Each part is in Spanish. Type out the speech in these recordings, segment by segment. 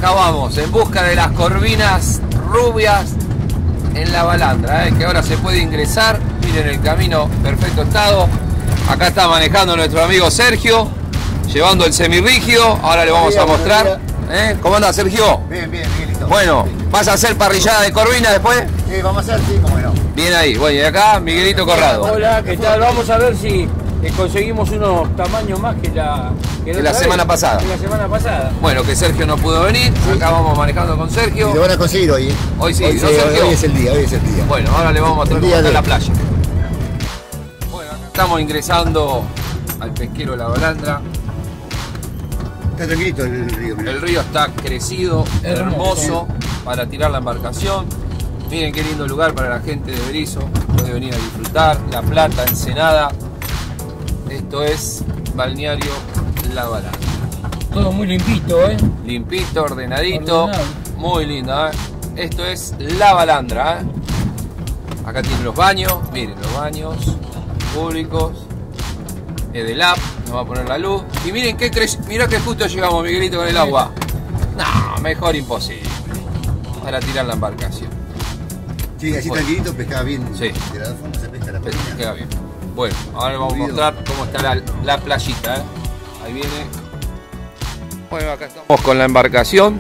Acá vamos, en busca de las corvinas rubias en la balandra, que ahora se puede ingresar. Miren el camino, perfecto estado. Acá está manejando nuestro amigo Sergio, llevando el semirrígido. Ahora le vamos a mostrar. ¿Cómo anda, Sergio? Bien, bien, Miguelito. Bueno, ¿vas a hacer parrillada de corvina después? Sí, vamos a hacer, sí, cómo no. Bien ahí. Bueno, y acá Miguelito Corrado. Hola, ¿qué tal? Vamos a ver si conseguimos unos tamaños más que la semana pasada. Que la semana pasada. Bueno, que Sergio no pudo venir. Sí. Acá vamos manejando con Sergio. Y lo van a conseguir hoy, ¿eh? Hoy sí, hoy, ¿no, sí, Sergio? hoy es el día, hoy es el día. Bueno, ahora le vamos a mostrar El cómo día está de- la playa. Bueno, acá estamos ingresando al pesquero La Balandra. Está tranquilito el río, mirá. El río está crecido, hermoso para tirar la embarcación. Miren qué lindo lugar para la gente de Berisso. Puede venir a disfrutar. La Plata, Ensenada. Esto es Balneario La Balandra. Todo muy limpito, Limpito, ordenadito. Ordenado. Muy linda, Esto es La Balandra, Acá tienen los baños. Miren los baños públicos. Edelap nos va a poner la luz. Y miren qué mirá que justo llegamos, Miguelito, con el agua. No, mejor imposible. Para tirar la embarcación. Sí, así Bueno. tranquilito, pescaba bien. Sí. De la forma se pesca la Queda pesca. bien. Bueno, ahora les vamos a mostrar cómo está la playita, Ahí viene. Bueno, acá estamos con la embarcación.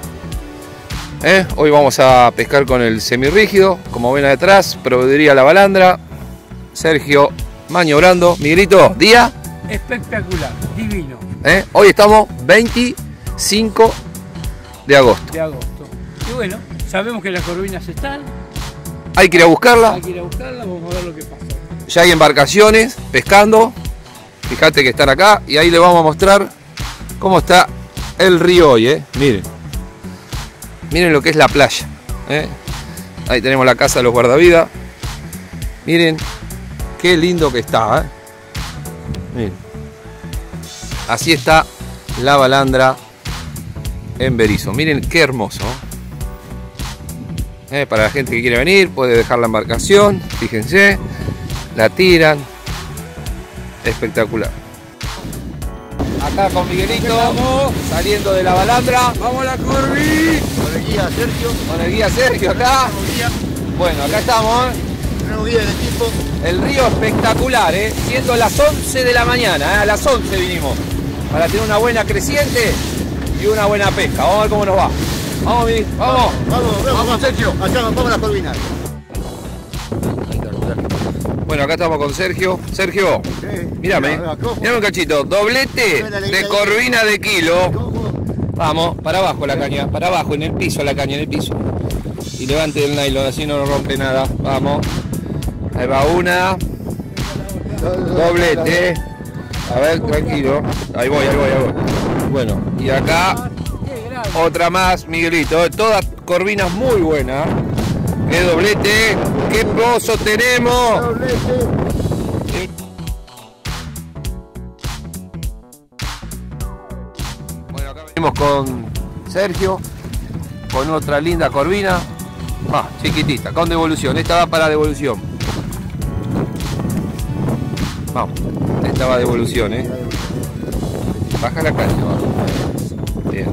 Hoy vamos a pescar con el semirrígido. Como ven detrás, proveeduría La Balandra. Sergio maniobrando. Miguelito, día. Espectacular, divino, Hoy estamos 25 de agosto. de agosto. Y bueno, sabemos que las corvinas están, Hay que ir a buscarla. hay que ir a buscarlas, vamos a ver lo que pasa. Ya hay embarcaciones pescando. Fíjate que están acá. Y ahí le vamos a mostrar cómo está el río hoy, Miren. Miren lo que es la playa. Ahí tenemos la casa de los guardavidas. Miren qué lindo que está. Miren. Así está La Balandra en Berisso. Miren qué hermoso. Para la gente que quiere venir, puede dejar la embarcación. Fíjense. La tiran. Espectacular. Acá con Miguelito, saliendo de La Balandra. ¡Vamos a la curvi! Con el guía Sergio, Con el guía Sergio acá. Bueno, acá estamos, nuevo guía del equipo. El río espectacular, siendo las 11 de la mañana, a las 11 vinimos. Para tener una buena creciente y una buena pesca. Vamos a ver cómo nos va. Vamos, Miguel, vamos. Vamos, Sergio. Allá vamos a las corvinas. Bueno, acá estamos con Sergio. Sergio, mírame. Mírame un cachito. Doblete de corvina de kilo. Vamos, para abajo la caña, para abajo, en el piso la caña, en el piso. Y levante el nylon, así no nos rompe nada. Vamos. Ahí va una. Doblete. A ver, tranquilo. Ahí voy. Bueno, y acá otra más, Miguelito. Todas corvinas muy buenas. ¡Qué doblete! ¡Qué pozo tenemos! Bueno, acá venimos con Sergio, con otra linda corvina. Chiquitita, con devolución. Esta va para devolución. Vamos, esta va a devolución, Baja la caña, va. Bien.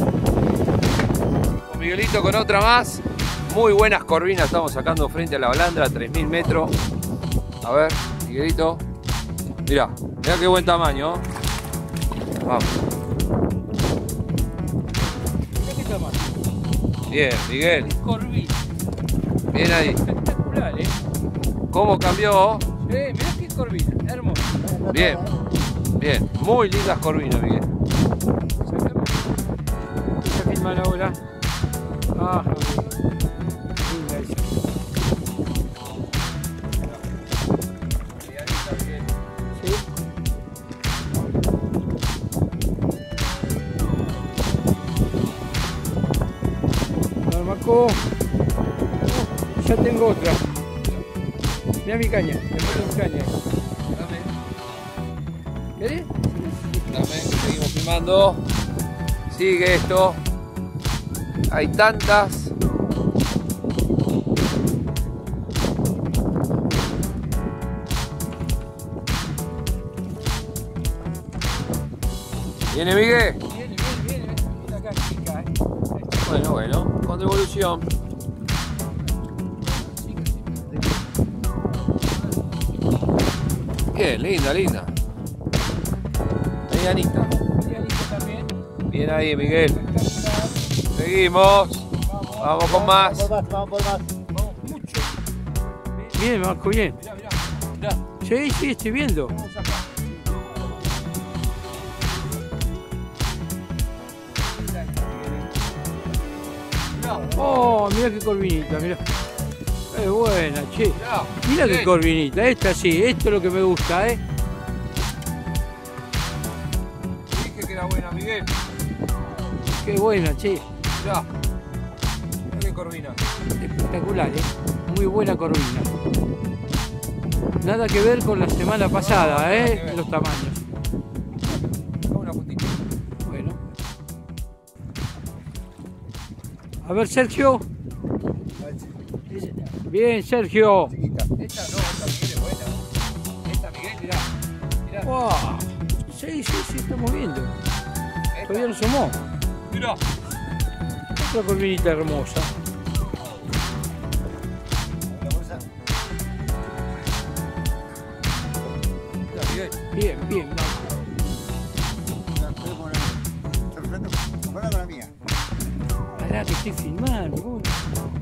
Con Miguelito con otra más. Muy buenas corvinas estamos sacando frente a La Balandra, 3000 metros. A ver, Miguelito. Mirá qué buen tamaño. Vamos. Mirá qué tamaño. Bien, Miguel. Corvina. Bien ahí. Espectacular, ¿Cómo cambió? Mirá qué corvina, hermoso. Bien. Bien. Muy lindas corvinas, Miguel. Voy a filmar ahora. Linda esa. Sí. Marco. Ya tengo otra. Mira mi caña, le pongo mi caña. ¿Querés? Dame, seguimos filmando. Sigue esto. Hay tantas. ¿Viene Miguel? Viene acá chica, atención. Bien, linda, linda. Medianita. Medianita también. Bien ahí, Miguel. Seguimos. Vamos con más. Vamos por más. Bien, Marco, bien. Mirá, mirá. Sí, sí, estoy viendo. Oh, mira qué corvinita, mira. Es buena, che. Mira qué corvinita, esta sí, esto es lo que me gusta, Dije que era buena, Miguel. Qué buena, che. Mirá. Mirá qué corvina. Espectacular, muy buena corvina. Nada que ver con la semana pasada, nada que ver. los tamaños. Una puntita. Bueno. A ver, Sergio. Bien, Sergio. Esta no, esta Miguel es buena. Esta Miguel, mirá. Mirá. Wow. Sí, sí, sí, estamos viendo. Esta. Todavía no somos. Mirá. Otra corvinita hermosa. Mirá, Miguel. Bien, bien. Perfecto. Compara con la mía. Pará que estoy filmando.